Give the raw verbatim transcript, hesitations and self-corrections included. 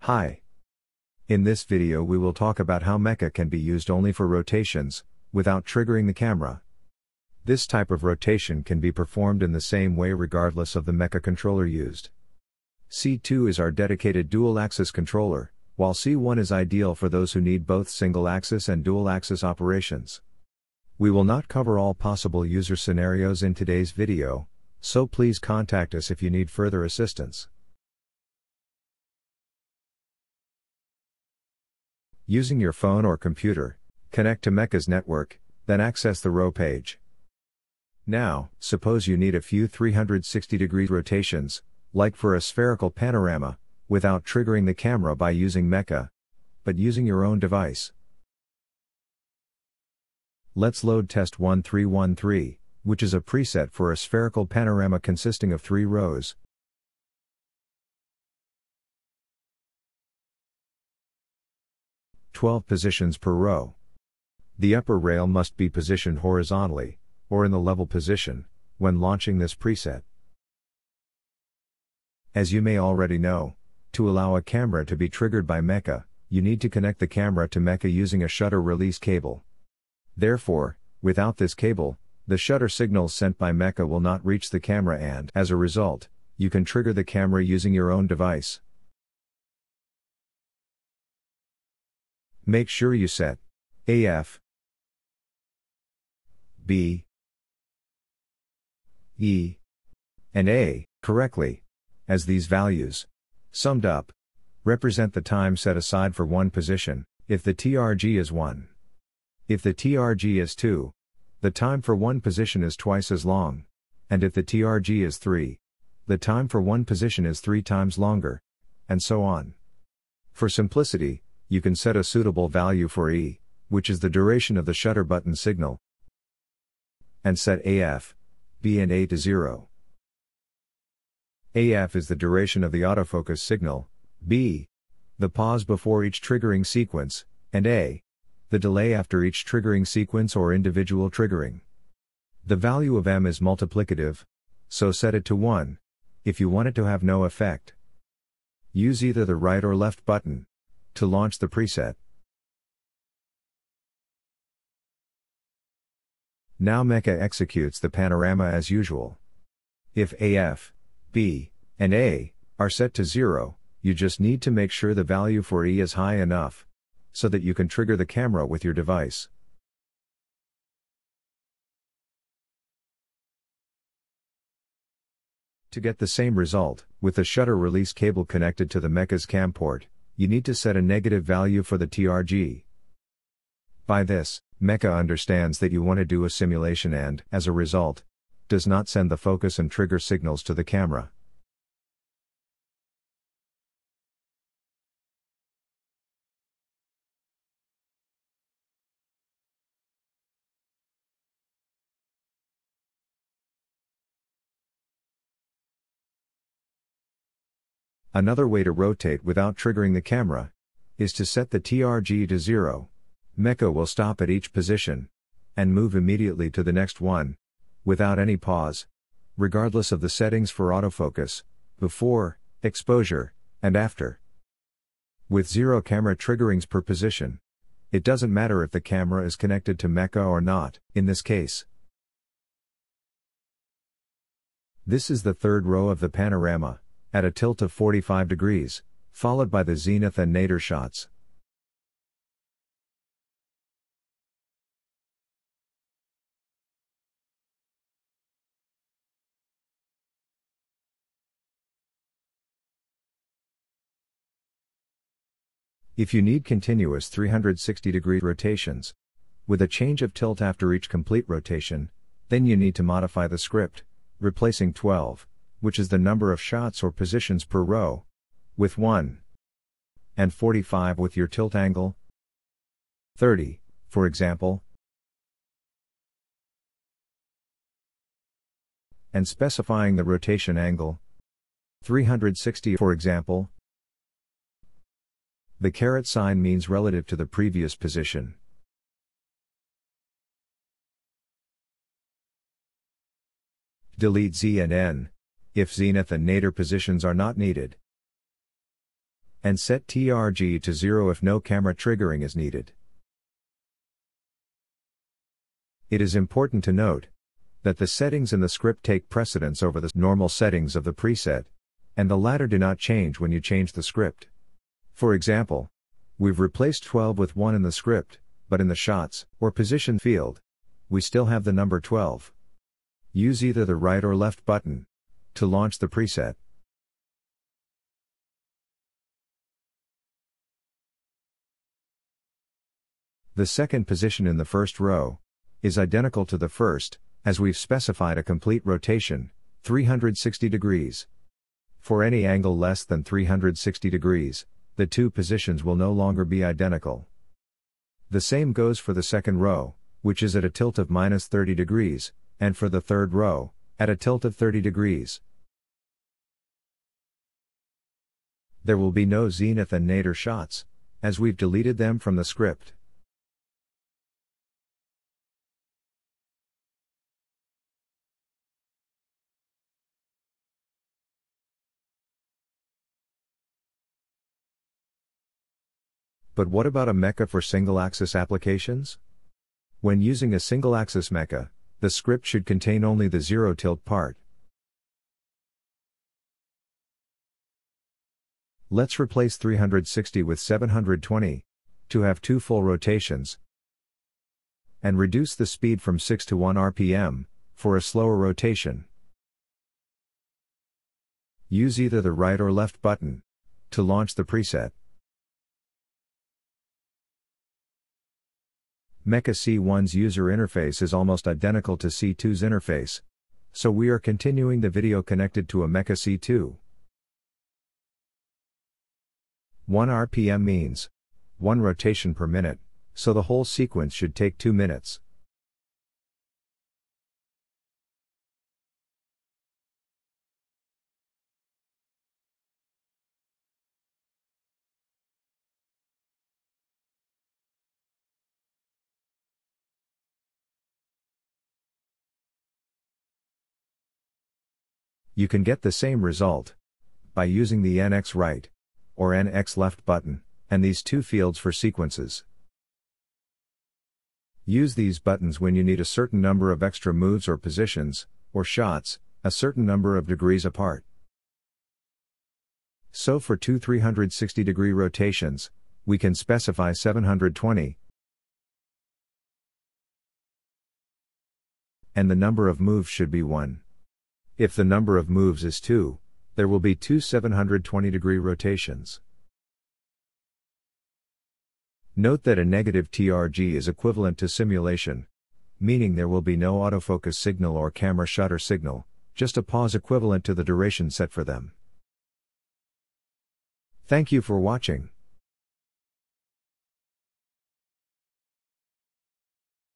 Hi. In this video we will talk about how MECHA can be used only for rotations, without triggering the camera. This type of rotation can be performed in the same way regardless of the MECHA controller used. C two is our dedicated dual-axis controller, while C one is ideal for those who need both single-axis and dual-axis operations. We will not cover all possible user scenarios in today's video, so please contact us if you need further assistance. Using your phone or computer, connect to MECHA's network, then access the row page. Now, suppose you need a few three hundred sixty degree rotations, like for a spherical panorama, without triggering the camera by using MECHA, but using your own device. Let's load test one three one three, which is a preset for a spherical panorama consisting of three rows. twelve positions per row. The upper rail must be positioned horizontally, or in the level position, when launching this preset. As you may already know, to allow a camera to be triggered by MECHA, you need to connect the camera to MECHA using a shutter release cable. Therefore, without this cable, the shutter signals sent by MECHA will not reach the camera and, as a result, you can trigger the camera using your own device. Make sure you set A F, B, E, and A correctly, as these values, summed up, represent the time set aside for one position, if the T R G is one. If the T R G is two, the time for one position is twice as long, and if the T R G is three, the time for one position is three times longer, and so on. For simplicity, you can set a suitable value for E, which is the duration of the shutter button signal, and set A F, B and A to zero. A F is the duration of the autofocus signal, B, the pause before each triggering sequence, and A, the delay after each triggering sequence or individual triggering. The value of M is multiplicative, so set it to one, if you want it to have no effect. Use either the right or left button to launch the preset. Now MECHA executes the panorama as usual. If A F, B, and A are set to zero, you just need to make sure the value for E is high enough, so that you can trigger the camera with your device. To get the same result, with the shutter release cable connected to the MECHA's cam port, you need to set a negative value for the T R G. By this, MECHA understands that you want to do a simulation and, as a result, does not send the focus and trigger signals to the camera. Another way to rotate without triggering the camera is to set the T R G to zero. MECHA will stop at each position and move immediately to the next one, without any pause, regardless of the settings for autofocus, before, exposure, and after. With zero camera triggerings per position, it doesn't matter if the camera is connected to MECHA or not, in this case. This is the third row of the panorama, at a tilt of forty-five degrees, followed by the zenith and nadir shots. If you need continuous three hundred sixty degree rotations, with a change of tilt after each complete rotation, then you need to modify the script, replacing twelve, which is the number of shots or positions per row, with one, and forty-five with your tilt angle, thirty, for example, and specifying the rotation angle, three hundred sixty for example. The caret sign means relative to the previous position. Delete Z and N, if zenith and nadir positions are not needed. and set T R G to zero if no camera triggering is needed. It is important to note that the settings in the script take precedence over the normal settings of the preset, and the latter do not change when you change the script. For example, we've replaced twelve with one in the script, but in the shots or position field, we still have the number twelve. Use either the right or left button to launch the preset. The second position in the first row is identical to the first, as we've specified a complete rotation, three hundred sixty degrees. For any angle less than three hundred sixty degrees, the two positions will no longer be identical. The same goes for the second row, which is at a tilt of minus thirty degrees, and for the third row, at a tilt of thirty degrees. There will be no zenith and nadir shots, as we've deleted them from the script. But what about a MECHA for single-axis applications? When using a single-axis MECHA, the script should contain only the zero tilt part. Let's replace three hundred sixty with seven hundred twenty, to have two full rotations, and reduce the speed from six to one R P M, for a slower rotation. Use either the right or left button to launch the preset. MECHA C one's user interface is almost identical to C two's interface, so we are continuing the video connected to a MECHA C two. one R P M means one rotation per minute, so the whole sequence should take two minutes. You can get the same result by using the N X right or N X left button, and these two fields for sequences. Use these buttons when you need a certain number of extra moves or positions, or shots, a certain number of degrees apart. So for two three hundred sixty degree rotations, we can specify seven hundred twenty, and the number of moves should be one. If the number of moves is two, there will be two seven hundred twenty degree rotations. Note that a negative T R G is equivalent to simulation, meaning there will be no autofocus signal or camera shutter signal, just a pause equivalent to the duration set for them. Thank you for watching.